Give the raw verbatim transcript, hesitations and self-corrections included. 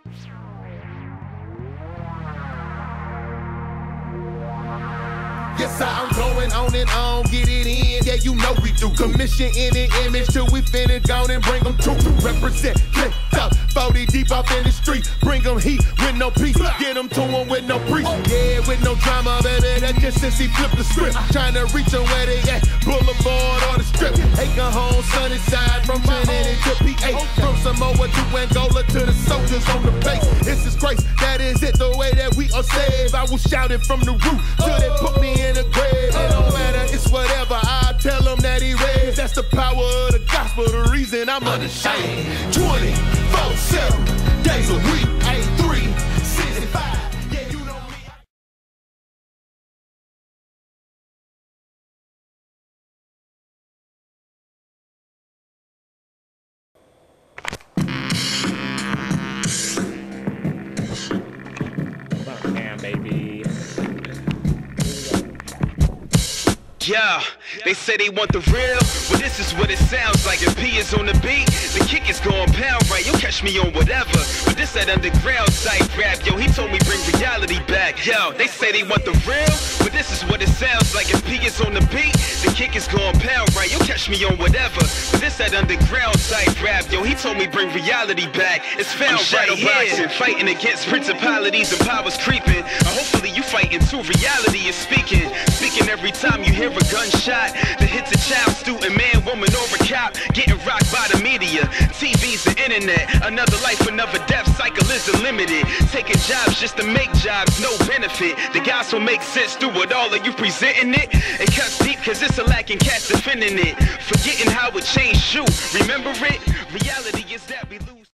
Yes, I'm going on and on, get it in, yeah, you know we do. Commission any image till we finish, gone and bring them to represent, click up, forty deep off in the street, bring them heat with no peace, get them to them with no preach. Yeah, with no drama, baby, that's just since he flipped the script. Trying to reach them where they at, Boulevard or the Strip. Aiken home, sunny side, from Trinity to P A. From Samoa to Angola to the soldiers on the base. This is grace, that is it, the way that we are saved. I will shout it from the roof till they put me in the grave. It don't matter, it's whatever. I tell them that he raised. That's the power of the gospel, the reason I'm unashamed. twenty-four seven days a week, three sixty-five. Yeah, you know me. Damn, baby. Yeah, they say they want the real, well this is what it sounds like. If P is on the beat, the kick is going pound right. You'll catch me on whatever, but this that underground type rap. Yo, he told me bring reality back. Yo, they say they want the real, well this is what it sounds like. If P is on the beat, the kick is going pound right. You'll catch me on whatever, but this that underground type rap. Yo, he told me bring reality back. It's found right here, fighting against principalities and powers creeping. Uh, hopefully you fighting too. Reality is speaking, speaking every time you hear a gunshot that hits a child, student, man, woman, or a cop. Getting rocked by the media, T Vs, the internet. Another life, another death, cycle is unlimited. Taking jobs just to make jobs, no benefit. The gospel makes sense through it all. Are you presenting it? It cuts deep cause it's a lacking cats defending it. Forgetting how it changed you. Remember it? Reality is that we lose.